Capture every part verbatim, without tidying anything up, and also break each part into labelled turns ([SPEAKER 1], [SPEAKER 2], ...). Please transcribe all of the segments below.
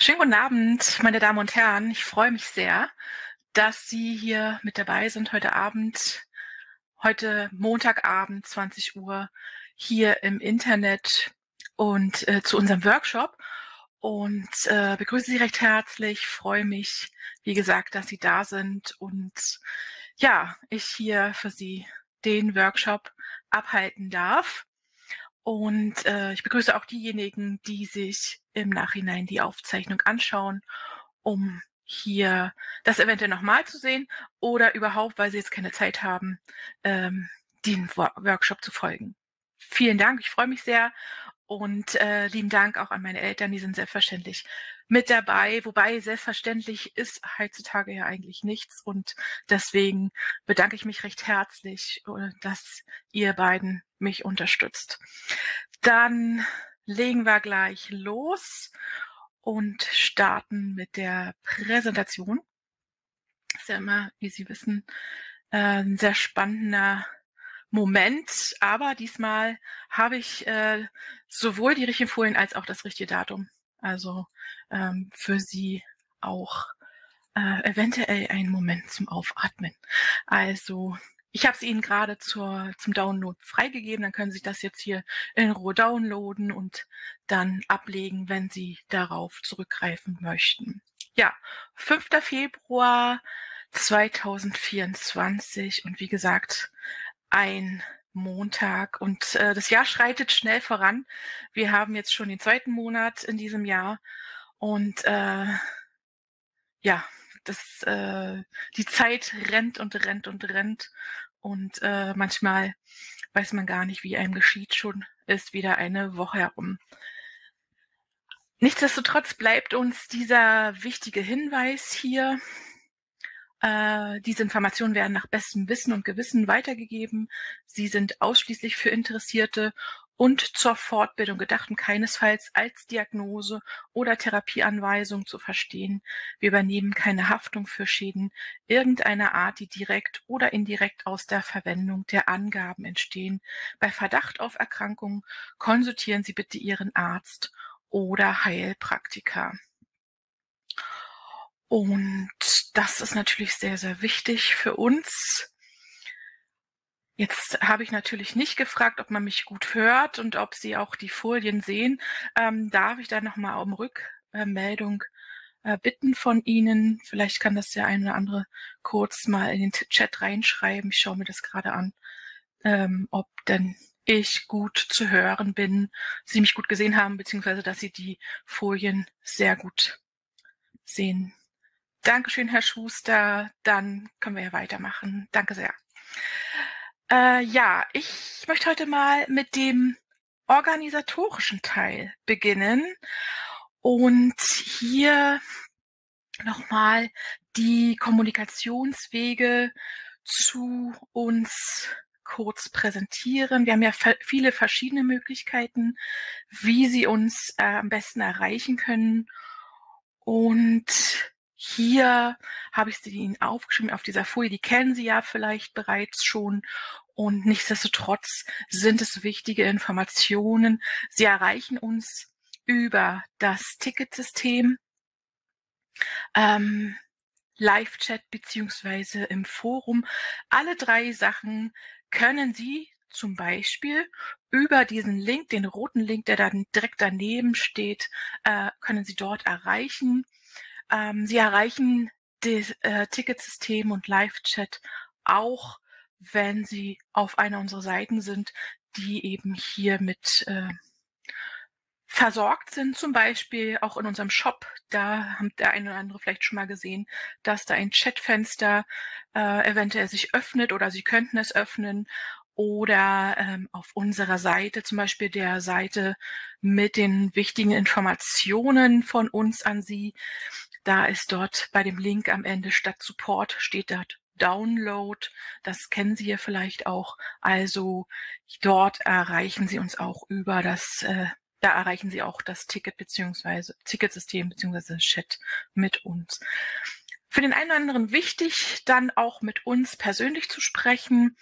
[SPEAKER 1] Schönen guten Abend, meine Damen und Herren. Ich freue mich sehr, dass Sie hier mit dabei sind heute Abend, heute Montagabend, zwanzig Uhr, hier im Internet und äh, zu unserem Workshop. Und äh, begrüße Sie recht herzlich, freue mich, wie gesagt, dass Sie da sind und ja, ich hier für Sie den Workshop abhalten darf. Und äh, ich begrüße auch diejenigen, die sich im Nachhinein die Aufzeichnung anschauen, um hier das eventuell nochmal zu sehen oder überhaupt, weil sie jetzt keine Zeit haben, ähm, den Wo- Workshop zu folgen. Vielen Dank, ich freue mich sehr und äh, lieben Dank auch an meine Eltern, die sind selbstverständlich mit dabei, wobei selbstverständlich ist heutzutage ja eigentlich nichts und deswegen bedanke ich mich recht herzlich, äh, dass ihr beiden mich unterstützt. Dann legen wir gleich los und starten mit der Präsentation. Das ist ja immer, wie Sie wissen, äh, ein sehr spannender Moment, aber diesmal habe ich äh, sowohl die richtigen Folien als auch das richtige Datum. Also ähm, für Sie auch äh, eventuell einen Moment zum Aufatmen. Also ich habe es Ihnen gerade zur, zum Download freigegeben, dann können Sie das jetzt hier in Ruhe downloaden und dann ablegen, wenn Sie darauf zurückgreifen möchten. Ja, fünfter Februar zweitausendvierundzwanzig und wie gesagt, ein Montag und äh, das Jahr schreitet schnell voran. Wir haben jetzt schon den zweiten Monat in diesem Jahr und äh, ja, das, äh, die Zeit rennt und rennt und rennt und äh, manchmal weiß man gar nicht, wie einem geschieht, schon ist wieder eine Woche herum. Nichtsdestotrotz bleibt uns dieser wichtige Hinweis hier. Äh, diese Informationen werden nach bestem Wissen und Gewissen weitergegeben. Sie sind ausschließlich für Interessierte und zur Fortbildung gedacht und keinesfalls als Diagnose oder Therapieanweisung zu verstehen. Wir übernehmen keine Haftung für Schäden irgendeiner Art, die direkt oder indirekt aus der Verwendung der Angaben entstehen. Bei Verdacht auf Erkrankungen konsultieren Sie bitte Ihren Arzt oder Heilpraktiker. Und das ist natürlich sehr, sehr wichtig für uns. Jetzt habe ich natürlich nicht gefragt, ob man mich gut hört und ob Sie auch die Folien sehen. Ähm, darf ich da nochmal um Rückmeldung äh, bitten von Ihnen? Vielleicht kann das der eine oder andere kurz mal in den Chat reinschreiben. Ich schaue mir das gerade an, ähm, ob denn ich gut zu hören bin, Sie mich gut gesehen haben, beziehungsweise dass Sie die Folien sehr gut sehen. Dankeschön, Herr Schuster. Dann können wir ja weitermachen. Danke sehr. Äh, ja, ich möchte heute mal mit dem organisatorischen Teil beginnen und hier nochmal die Kommunikationswege zu uns kurz präsentieren. Wir haben ja viele verschiedene Möglichkeiten, wie Sie uns äh, am besten erreichen können. Und hier habe ich sie Ihnen aufgeschrieben auf dieser Folie, die kennen Sie ja vielleicht bereits schon. Und nichtsdestotrotz sind es wichtige Informationen. Sie erreichen uns über das Ticketsystem, ähm, Live-Chat beziehungsweise im Forum. Alle drei Sachen können Sie zum Beispiel über diesen Link, den roten Link, der dann direkt daneben steht, äh, können Sie dort erreichen. Ähm, Sie erreichen das äh, Ticketsystem und Live-Chat auch, wenn Sie auf einer unserer Seiten sind, die eben hier mit äh, versorgt sind, zum Beispiel auch in unserem Shop. Da haben der eine oder andere vielleicht schon mal gesehen, dass da ein Chatfenster äh, eventuell sich öffnet oder Sie könnten es öffnen. Oder ähm, auf unserer Seite, zum Beispiel der Seite mit den wichtigen Informationen von uns an Sie. Da ist dort bei dem Link am Ende statt Support steht dort Download. Das kennen Sie ja vielleicht auch. Also dort erreichen Sie uns auch über das äh, Da erreichen Sie auch das Ticket beziehungsweise Ticketsystem beziehungsweise Chat mit uns. Für den einen oder anderen wichtig, dann auch mit uns persönlich zu sprechen.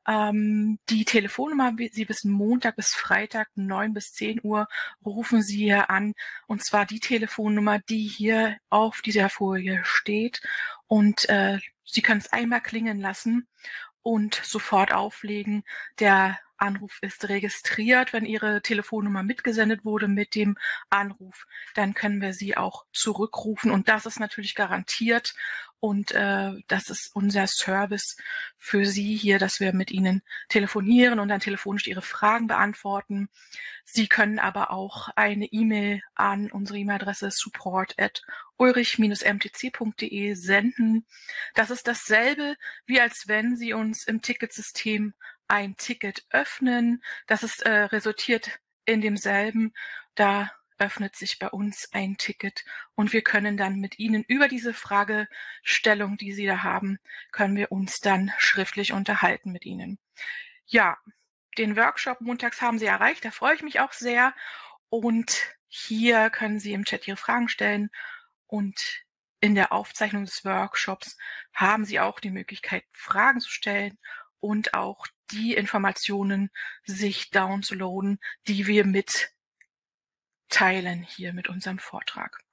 [SPEAKER 1] Ähm, die Telefonnummer, wie Sie wissen, Montag bis Freitag, neun bis zehn Uhr, rufen Sie hier an. Und zwar die Telefonnummer, die hier auf dieser Folie steht. Und äh, Sie können es einmal klingen lassen und sofort auflegen. Der Anruf ist registriert. Wenn Ihre Telefonnummer mitgesendet wurde mit dem Anruf, dann können wir Sie auch zurückrufen. Und das ist natürlich garantiert. Und äh, das ist unser Service für Sie hier, dass wir mit Ihnen telefonieren und dann telefonisch Ihre Fragen beantworten. Sie können aber auch eine E-Mail an unsere E-Mail-Adresse support at ulrich dash m t c punkt d e senden. Das ist dasselbe, wie als wenn Sie uns im Ticketsystem ein Ticket öffnen. Das ist äh, resultiert in demselben. Da öffnet sich bei uns ein Ticket und wir können dann mit Ihnen über diese Fragestellung, die Sie da haben, können wir uns dann schriftlich unterhalten mit Ihnen. Ja, den Workshop montags haben Sie erreicht, da freue ich mich auch sehr. Und hier können Sie im Chat Ihre Fragen stellen und in der Aufzeichnung des Workshops haben Sie auch die Möglichkeit, Fragen zu stellen und auch die Informationen sich downzuladen, die wir mit teilen hier mit unserem Vortrag.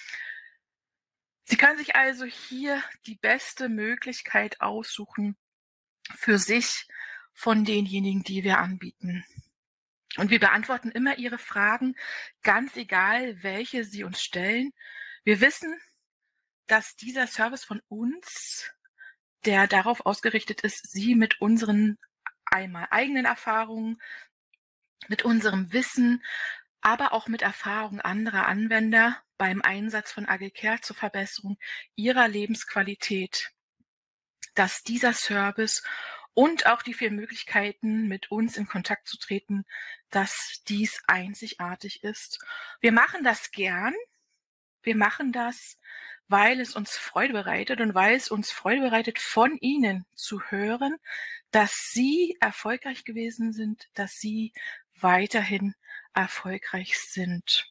[SPEAKER 1] Sie können sich also hier die beste Möglichkeit aussuchen für sich von denjenigen, die wir anbieten. Und wir beantworten immer Ihre Fragen, ganz egal, welche Sie uns stellen. Wir wissen, dass dieser Service von uns, der darauf ausgerichtet ist, Sie mit unseren einmal eigenen Erfahrungen, mit unserem Wissen, aber auch mit Erfahrung anderer Anwender beim Einsatz von Agilcare zur Verbesserung ihrer Lebensqualität, dass dieser Service und auch die vielen Möglichkeiten, mit uns in Kontakt zu treten, dass dies einzigartig ist. Wir machen das gern. Wir machen das, weil es uns Freude bereitet und weil es uns Freude bereitet, von Ihnen zu hören, dass Sie erfolgreich gewesen sind, dass Sie weiterhin erfolgreich sind.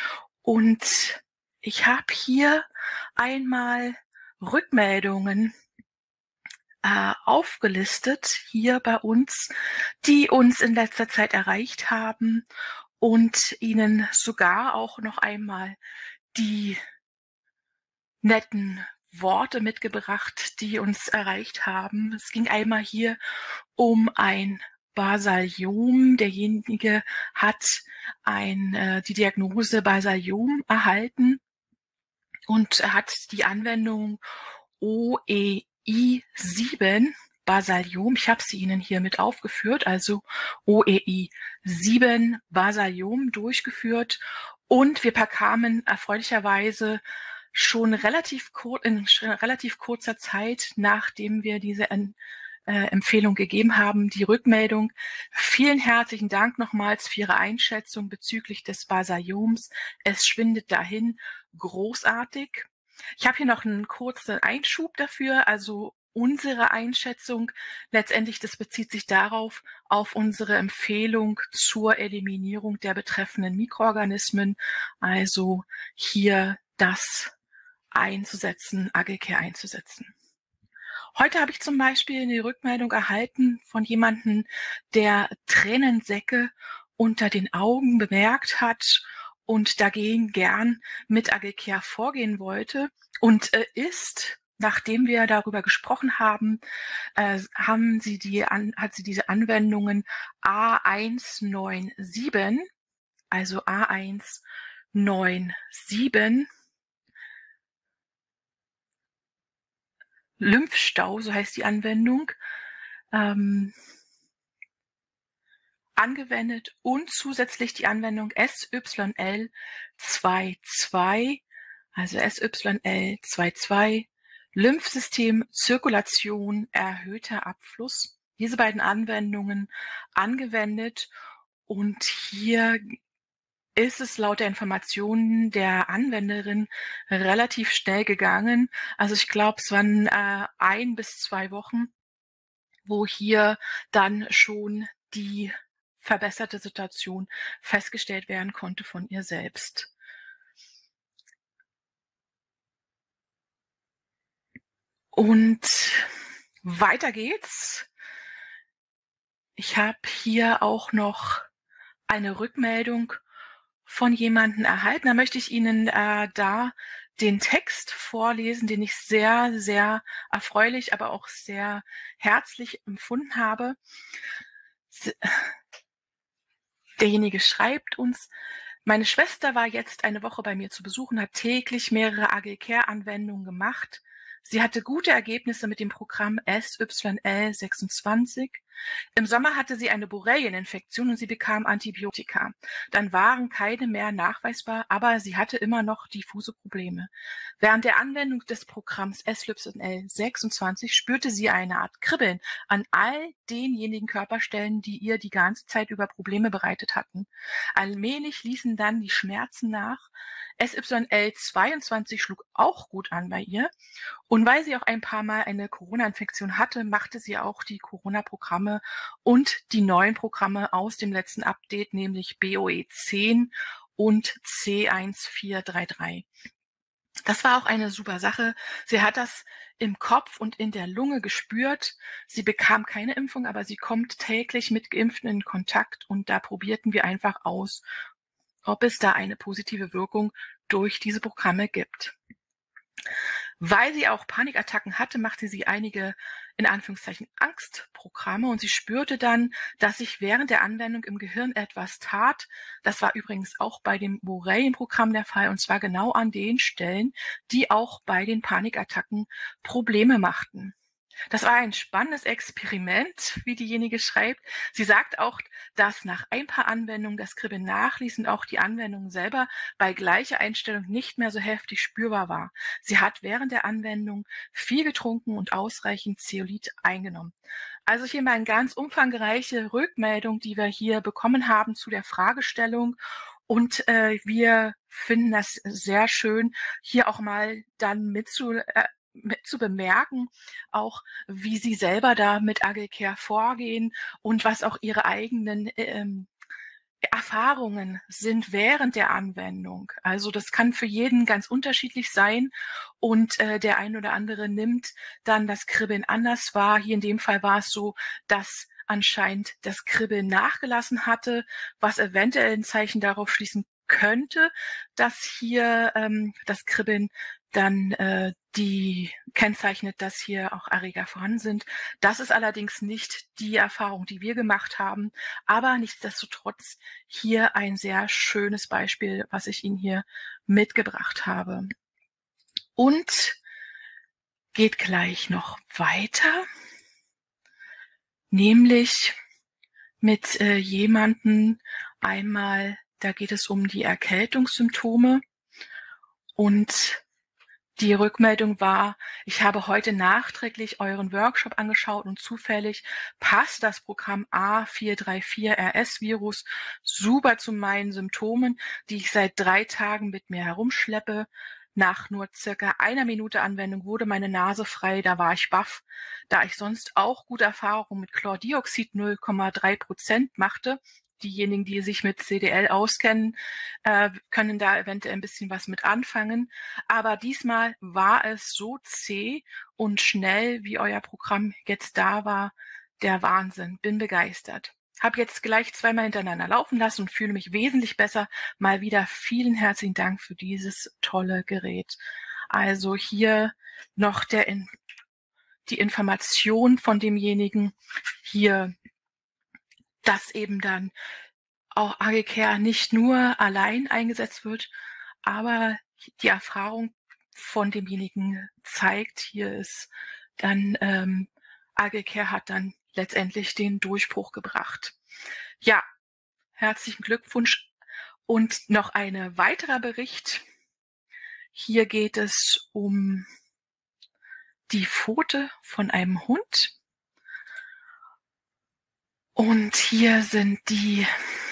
[SPEAKER 1] Und ich habe hier einmal Rückmeldungen äh, aufgelistet hier bei uns, die uns in letzter Zeit erreicht haben und Ihnen sogar auch noch einmal die netten Worte mitgebracht, die uns erreicht haben. Es ging einmal hier um ein Basaliom. Derjenige hat ein, äh, die Diagnose Basaliom erhalten und hat die Anwendung O E I sieben Basaliom. Ich habe sie Ihnen hier mit aufgeführt, also O E I sieben Basaliom durchgeführt. Und wir bekamen erfreulicherweise schon relativ kur in relativ kurzer Zeit, nachdem wir diese äh, Empfehlung gegeben haben, die Rückmeldung. Vielen herzlichen Dank nochmals für Ihre Einschätzung bezüglich des Basalioms. Es schwindet dahin. Großartig. Ich habe hier noch einen kurzen Einschub dafür, also unsere Einschätzung letztendlich, das bezieht sich darauf, auf unsere Empfehlung zur Eliminierung der betreffenden Mikroorganismen, also hier das einzusetzen, Agilcare einzusetzen. Heute habe ich zum Beispiel eine Rückmeldung erhalten von jemandem, der Tränensäcke unter den Augen bemerkt hat und dagegen gern mit Agilcare vorgehen wollte und äh, ist, nachdem wir darüber gesprochen haben, äh, haben sie die an, hat sie diese Anwendungen A eins neun sieben, also A eins neun sieben Lymphstau, so heißt die Anwendung, ähm, angewendet und zusätzlich die Anwendung S Y L zweiundzwanzig, also S Y L zweiundzwanzig, Lymphsystem, Zirkulation, erhöhter Abfluss. Diese beiden Anwendungen angewendet und hier ist es laut der Informationen der Anwenderin relativ schnell gegangen. Also ich glaube, es waren äh, ein bis zwei Wochen, wo hier dann schon die verbesserte Situation festgestellt werden konnte von ihr selbst. Und weiter geht's. Ich habe hier auch noch eine Rückmeldung von jemandem erhalten. Da möchte ich Ihnen äh, da den Text vorlesen, den ich sehr, sehr erfreulich, aber auch sehr herzlich empfunden habe. Derjenige schreibt uns: Meine Schwester war jetzt eine Woche bei mir zu Besuch und hat täglich mehrere A G Care-Anwendungen gemacht. Sie hatte gute Ergebnisse mit dem Programm S Y L sechsundzwanzig. Im Sommer hatte sie eine Borrelieninfektion und sie bekam Antibiotika. Dann waren keine mehr nachweisbar, aber sie hatte immer noch diffuse Probleme. Während der Anwendung des Programms S Y L sechsundzwanzig spürte sie eine Art Kribbeln an all denjenigen Körperstellen, die ihr die ganze Zeit über Probleme bereitet hatten. Allmählich ließen dann die Schmerzen nach. S Y L zweiundzwanzig schlug auch gut an bei ihr. Und weil sie auch ein paar Mal eine Corona-Infektion hatte, machte sie auch die Corona-Programme und die neuen Programme aus dem letzten Update, nämlich B O E zehn und C eins vier drei drei. Das war auch eine super Sache. Sie hat das im Kopf und in der Lunge gespürt. Sie bekam keine Impfung, aber sie kommt täglich mit Geimpften in Kontakt und da probierten wir einfach aus, ob es da eine positive Wirkung durch diese Programme gibt. Weil sie auch Panikattacken hatte, machte sie einige, in Anführungszeichen, Angstprogramme und sie spürte dann, dass sich während der Anwendung im Gehirn etwas tat. Das war übrigens auch bei dem Borrelien-Programm der Fall und zwar genau an den Stellen, die auch bei den Panikattacken Probleme machten. Das war ein spannendes Experiment, wie diejenige schreibt. Sie sagt auch, dass nach ein paar Anwendungen das Kribbeln nachließ und auch die Anwendung selber bei gleicher Einstellung nicht mehr so heftig spürbar war. Sie hat während der Anwendung viel getrunken und ausreichend Zeolit eingenommen. Also hier mal eine ganz umfangreiche Rückmeldung, die wir hier bekommen haben zu der Fragestellung. Und äh, wir finden das sehr schön, hier auch mal dann mitzu, äh, mit zu bemerken, auch wie sie selber da mit A G Care vorgehen und was auch ihre eigenen ähm, Erfahrungen sind während der Anwendung. Also das kann für jeden ganz unterschiedlich sein und äh, der ein oder andere nimmt dann das Kribbeln anders wahr. Hier in dem Fall war es so, dass anscheinend das Kribbeln nachgelassen hatte, was eventuell ein Zeichen darauf schließen könnte, dass hier ähm, das Kribbeln dann äh, die kennzeichnet, dass hier auch Erreger vorhanden sind. Das ist allerdings nicht die Erfahrung, die wir gemacht haben, aber nichtsdestotrotz hier ein sehr schönes Beispiel, was ich Ihnen hier mitgebracht habe. Und geht gleich noch weiter, nämlich mit äh, jemandem einmal, da geht es um die Erkältungssymptome und die Rückmeldung war: Ich habe heute nachträglich euren Workshop angeschaut und zufällig passt das Programm A vier drei vier R S-Virus super zu meinen Symptomen, die ich seit drei Tagen mit mir herumschleppe. Nach nur circa einer Minute Anwendung wurde meine Nase frei, da war ich baff. Da ich sonst auch gute Erfahrungen mit Chlordioxid null Komma drei Prozent machte, diejenigen, die sich mit C D L auskennen, äh, können da eventuell ein bisschen was mit anfangen. Aber diesmal war es so zäh und schnell, wie euer Programm jetzt da war. Der Wahnsinn. Bin begeistert. Habe jetzt gleich zweimal hintereinander laufen lassen und fühle mich wesentlich besser. Mal wieder vielen herzlichen Dank für dieses tolle Gerät. Also hier noch der in, die Information von demjenigen hier, dass eben dann auch A G Care nicht nur allein eingesetzt wird, aber die Erfahrung von demjenigen zeigt, hier ist dann ähm, A G Care hat dann letztendlich den Durchbruch gebracht. Ja, herzlichen Glückwunsch. Und noch ein weiterer Bericht. Hier geht es um die Pfote von einem Hund. Und hier sind die,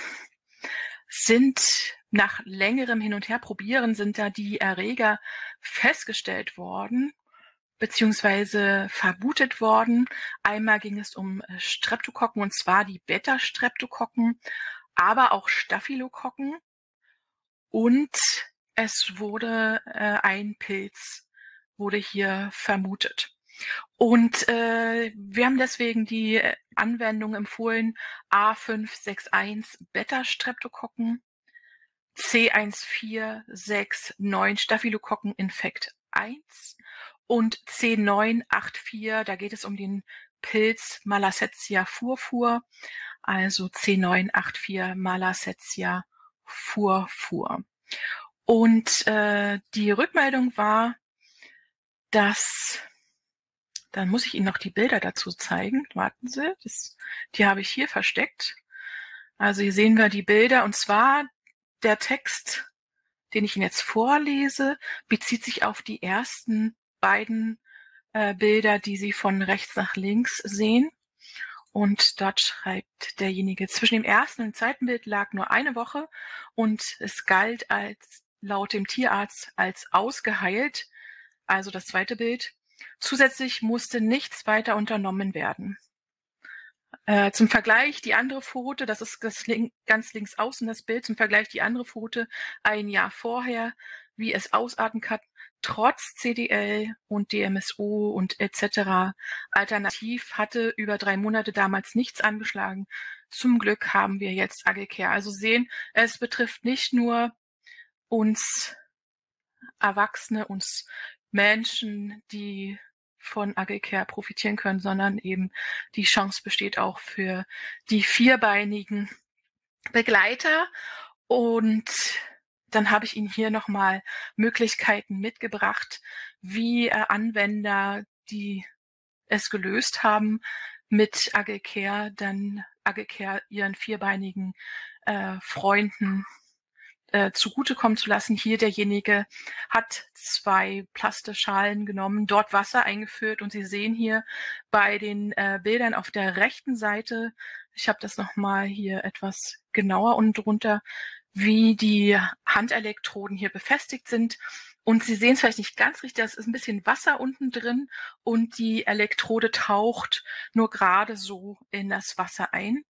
[SPEAKER 1] sind nach längerem Hin und Her probieren, sind da die Erreger festgestellt worden, beziehungsweise vermutet worden. Einmal ging es um Streptokokken, und zwar die Beta-Streptokokken, aber auch Staphylokokken. Und es wurde äh, ein Pilz, wurde hier vermutet. Und äh, wir haben deswegen die Anwendung empfohlen, A fünf sechs eins Beta-Streptokokken, C eins vier sechs neun Staphylokokken Infekt eins und C neun acht vier, da geht es um den Pilz Malassezia furfur, also C neun acht vier Malassezia furfur. Und äh, die Rückmeldung war, dass, dann muss ich Ihnen noch die Bilder dazu zeigen. Warten Sie, das, die habe ich hier versteckt. Also hier sehen wir die Bilder, und zwar der Text, den ich Ihnen jetzt vorlese, bezieht sich auf die ersten beiden äh, Bilder, die Sie von rechts nach links sehen. Und dort schreibt derjenige, zwischen dem ersten und dem zweiten Bild lag nur eine Woche und es galt als laut dem Tierarzt als ausgeheilt, also das zweite Bild. Zusätzlich musste nichts weiter unternommen werden. Äh, zum Vergleich die andere Pfote, das ist das link, ganz links außen das Bild, zum Vergleich die andere Pfote ein Jahr vorher, wie es ausarten kann, trotz C D L und D M S O und et cetera. Alternativ hatte über drei Monate damals nichts angeschlagen. Zum Glück haben wir jetzt Agilcare. Also sehen, es betrifft nicht nur uns Erwachsene, uns Menschen, die von Agilcare profitieren können, sondern eben die Chance besteht auch für die vierbeinigen Begleiter. Und dann habe ich Ihnen hier nochmal Möglichkeiten mitgebracht, wie äh, Anwender, die es gelöst haben, mit Agilcare dann Agilcare ihren vierbeinigen äh, Freunden äh, zugutekommen zu lassen. Hier derjenige hat zwei Plastischalen genommen, dort Wasser eingeführt, und Sie sehen hier bei den äh, Bildern auf der rechten Seite, ich habe das nochmal hier etwas genauer unten drunter, wie die Handelektroden hier befestigt sind. Und Sie sehen es vielleicht nicht ganz richtig, es ist ein bisschen Wasser unten drin und die Elektrode taucht nur gerade so in das Wasser ein.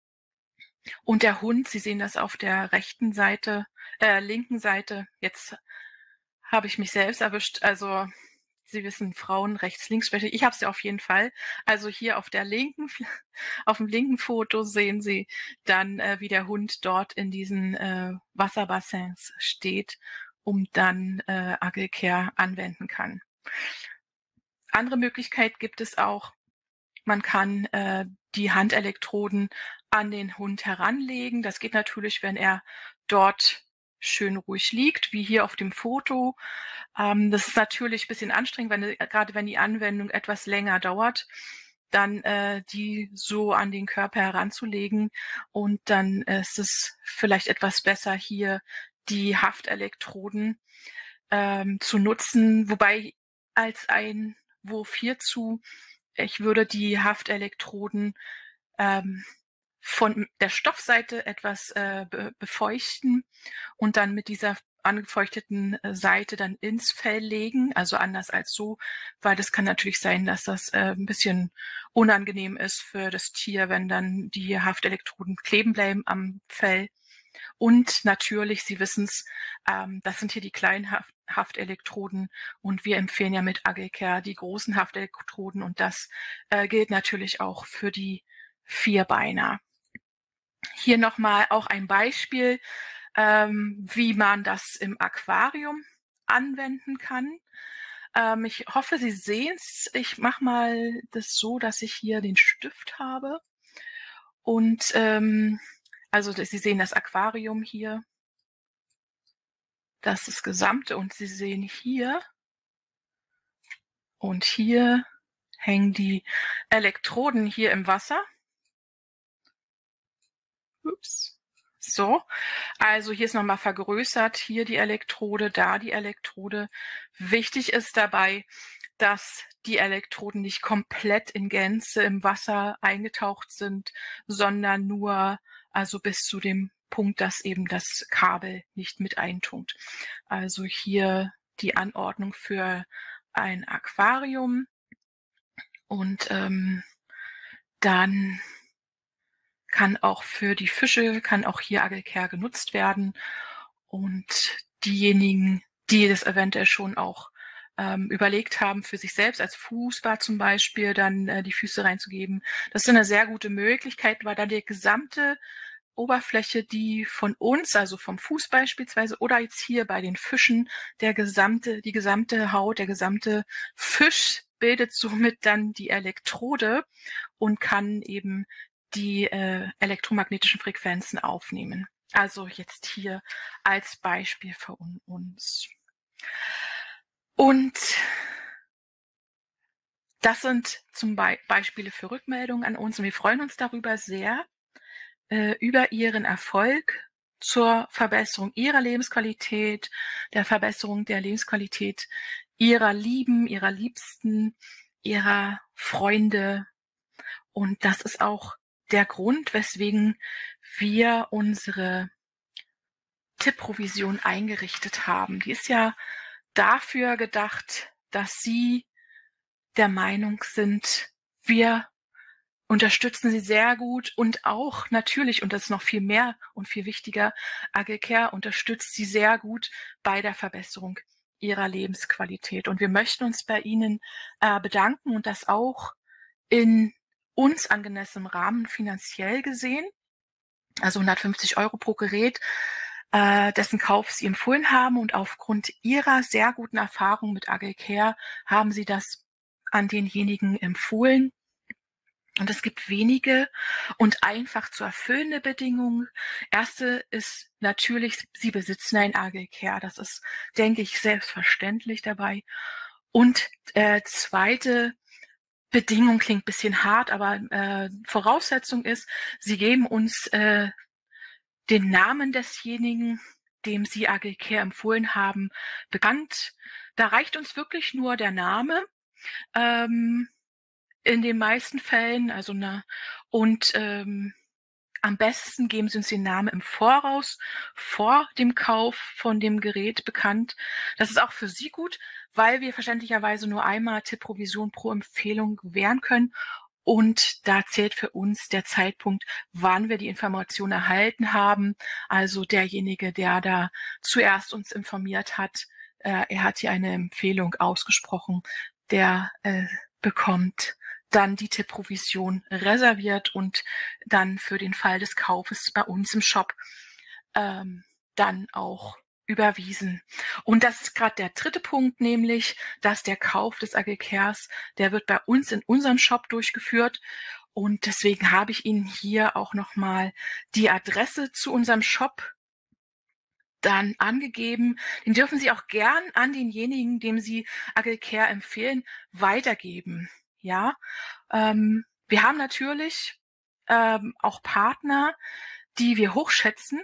[SPEAKER 1] Und der Hund, Sie sehen das auf der rechten Seite, äh, linken Seite, jetzt habe ich mich selbst erwischt, also Sie wissen, Frauen rechts, links sprechen. Ich habe es ja auf jeden Fall. Also hier auf der linken, auf dem linken Foto sehen Sie dann, äh, wie der Hund dort in diesen äh, Wasserbassins steht, um dann äh, Agilcare anwenden kann. Andere Möglichkeit gibt es auch. Man kann äh, die Handelektroden an den Hund heranlegen. Das geht natürlich, wenn er dort schön ruhig liegt, wie hier auf dem Foto. Ähm, das ist natürlich ein bisschen anstrengend, wenn, gerade wenn die Anwendung etwas länger dauert, dann äh, die so an den Körper heranzulegen. Und dann ist es vielleicht etwas besser, hier die Haftelektroden ähm, zu nutzen. Wobei als ein Wurf hierzu, ich würde die Haftelektroden ähm, von der Stoffseite etwas äh, be befeuchten und dann mit dieser angefeuchteten Seite dann ins Fell legen, also anders als so, weil das kann natürlich sein, dass das äh, ein bisschen unangenehm ist für das Tier, wenn dann die Haftelektroden kleben bleiben am Fell. Und natürlich, Sie wissen es, ähm, das sind hier die kleinen Haft Haftelektroden, und wir empfehlen ja mit Agilcare die großen Haftelektroden, und das äh, gilt natürlich auch für die Vierbeiner. Hier nochmal auch ein Beispiel, ähm, wie man das im Aquarium anwenden kann. Ähm, ich hoffe, Sie sehen es. Ich mache mal das so, dass ich hier den Stift habe. Und ähm, also Sie sehen das Aquarium hier. Das ist das Gesamte, und Sie sehen hier und hier hängen die Elektroden hier im Wasser. Ups. So, also hier ist nochmal vergrößert, hier die Elektrode, da die Elektrode. Wichtig ist dabei, dass die Elektroden nicht komplett in Gänze im Wasser eingetaucht sind, sondern nur also bis zu dem Punkt, dass eben das Kabel nicht mit eintunkt. Also hier die Anordnung für ein Aquarium, und ähm, dann kann auch für die Fische, kann auch hier Agilcare genutzt werden, und diejenigen, die das eventuell schon auch ähm, überlegt haben, für sich selbst als Fußbad zum Beispiel dann äh, die Füße reinzugeben. Das ist eine sehr gute Möglichkeit, weil dann die gesamte Oberfläche, die von uns, also vom Fuß beispielsweise oder jetzt hier bei den Fischen, der gesamte, die gesamte Haut, der gesamte Fisch bildet somit dann die Elektrode und kann eben die äh, elektromagnetischen Frequenzen aufnehmen. Also jetzt hier als Beispiel für uns. Und das sind zum Be Beispiele für Rückmeldungen an uns und wir freuen uns darüber sehr, äh, über Ihren Erfolg zur Verbesserung Ihrer Lebensqualität, der Verbesserung der Lebensqualität Ihrer Lieben, Ihrer Liebsten, Ihrer Freunde. Und das ist auch der Grund, weswegen wir unsere Tippprovision eingerichtet haben. Die ist ja dafür gedacht, dass Sie der Meinung sind, wir unterstützen Sie sehr gut und auch natürlich, und das ist noch viel mehr und viel wichtiger, A G Care unterstützt Sie sehr gut bei der Verbesserung Ihrer Lebensqualität. Und wir möchten uns bei Ihnen äh, bedanken und das auch in uns angemessenem Rahmen finanziell gesehen, also hundertfünfzig Euro pro Gerät, äh, dessen Kauf Sie empfohlen haben. Und aufgrund Ihrer sehr guten Erfahrung mit A G Care haben Sie das an denjenigen empfohlen. Und es gibt wenige und einfach zu erfüllende Bedingungen. Erste ist natürlich, Sie besitzen ein A G Care. Das ist, denke ich, selbstverständlich dabei. Und äh, zweite Bedingung klingt ein bisschen hart, aber äh, Voraussetzung ist, Sie geben uns äh, den Namen desjenigen, dem Sie A G Care empfohlen haben, bekannt. Da reicht uns wirklich nur der Name. Ähm, In den meisten Fällen, also na, und ähm, am besten geben Sie uns den Namen im Voraus, vor dem Kauf von dem Gerät bekannt. Das ist auch für Sie gut, weil wir verständlicherweise nur einmal Tippprovision pro Empfehlung gewähren können. Und da zählt für uns der Zeitpunkt, wann wir die Information erhalten haben. Also derjenige, der da zuerst uns informiert hat, äh, er hat hier eine Empfehlung ausgesprochen, der äh, bekommt dann die Tippprovision reserviert und dann für den Fall des Kaufes bei uns im Shop ähm, dann auch überwiesen. Und das ist gerade der dritte Punkt, nämlich, dass der Kauf des A G Cares, der wird bei uns in unserem Shop durchgeführt. Und deswegen habe ich Ihnen hier auch nochmal die Adresse zu unserem Shop dann angegeben. Den dürfen Sie auch gern an denjenigen, dem Sie A G Care empfehlen, weitergeben. Ja, ähm, wir haben natürlich ähm, auch Partner, die wir hochschätzen,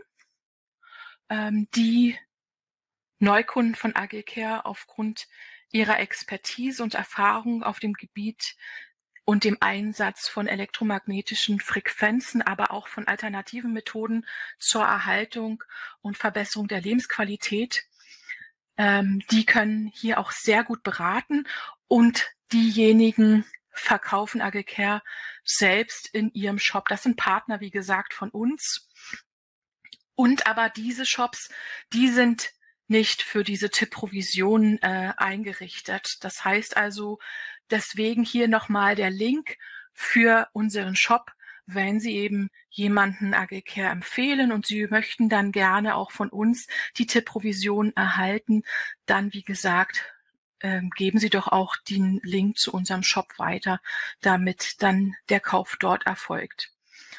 [SPEAKER 1] ähm, die Neukunden von A G Care aufgrund ihrer Expertise und Erfahrung auf dem Gebiet und dem Einsatz von elektromagnetischen Frequenzen, aber auch von alternativen Methoden zur Erhaltung und Verbesserung der Lebensqualität. Ähm, die können hier auch sehr gut beraten und diejenigen verkaufen A G Care selbst in ihrem Shop. Das sind Partner, wie gesagt, von uns. Und aber diese Shops, die sind nicht für diese Tippprovision äh, eingerichtet. Das heißt also, deswegen hier nochmal der Link für unseren Shop, wenn Sie eben jemanden A G Care empfehlen und Sie möchten dann gerne auch von uns die Tippprovision erhalten, dann wie gesagt, äh, geben Sie doch auch den Link zu unserem Shop weiter, damit dann der Kauf dort erfolgt.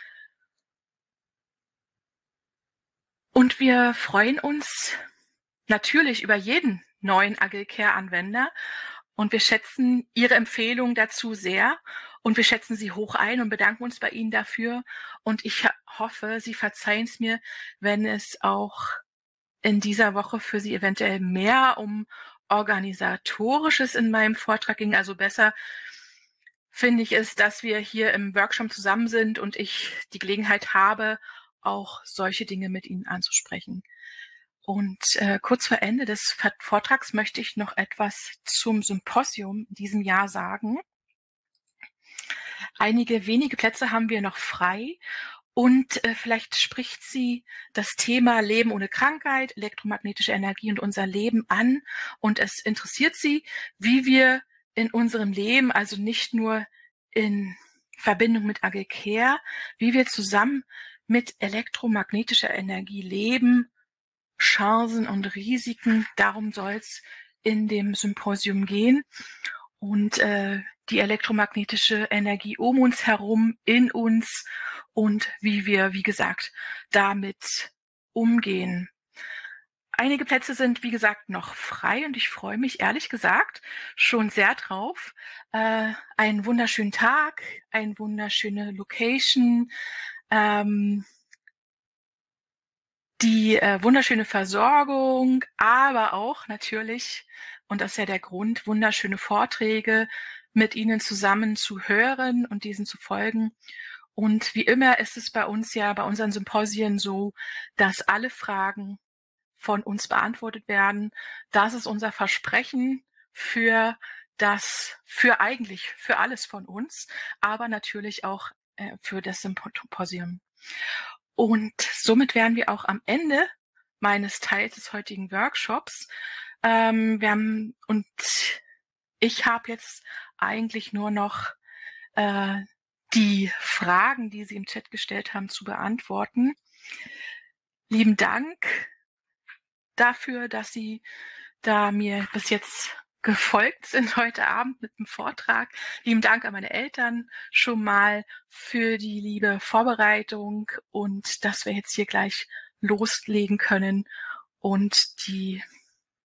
[SPEAKER 1] Und wir freuen uns natürlich über jeden neuen A G Care-Anwender und wir schätzen Ihre Empfehlung dazu sehr und wir schätzen Sie hoch ein und bedanken uns bei Ihnen dafür. Und ich hoffe, Sie verzeihen es mir, wenn es auch in dieser Woche für Sie eventuell mehr um Organisatorisches in meinem Vortrag ging. Also besser finde ich es, dass wir hier im Workshop zusammen sind und ich die Gelegenheit habe, auch solche Dinge mit Ihnen anzusprechen. Und äh, kurz vor Ende des Vortrags möchte ich noch etwas zum Symposium in diesem Jahr sagen. Einige wenige Plätze haben wir noch frei Und äh, vielleicht spricht sie das Thema Leben ohne Krankheit, elektromagnetische Energie und unser Leben an. Und es interessiert sie, wie wir in unserem Leben, also nicht nur in Verbindung mit Agil Care, wie wir zusammen mit elektromagnetischer Energie leben, Chancen und Risiken. Darum soll es in dem Symposium gehen. Und äh, die elektromagnetische Energie um uns herum, in uns und wie wir, wie gesagt, damit umgehen. Einige Plätze sind, wie gesagt, noch frei und ich freue mich ehrlich gesagt schon sehr drauf. Äh, einen wunderschönen Tag, eine wunderschöne Location, ähm, die äh, wunderschöne Versorgung, aber auch natürlich, und das ist ja der Grund, wunderschöne Vorträge mit Ihnen zusammen zu hören und diesen zu folgen. Und wie immer ist es bei uns ja, bei unseren Symposien so, dass alle Fragen von uns beantwortet werden. Das ist unser Versprechen für das, für eigentlich, für alles von uns, aber natürlich auch äh, für das Symposium. Und somit wären wir auch am Ende meines Teils des heutigen Workshops. Ähm, wir haben, und ich habe jetzt eigentlich nur noch äh, die Fragen, die Sie im Chat gestellt haben, zu beantworten. Lieben Dank dafür, dass Sie da mir bis jetzt gefolgt sind heute Abend mit dem Vortrag. Lieben Dank an meine Eltern schon mal für die liebe Vorbereitung und dass wir jetzt hier gleich loslegen können und die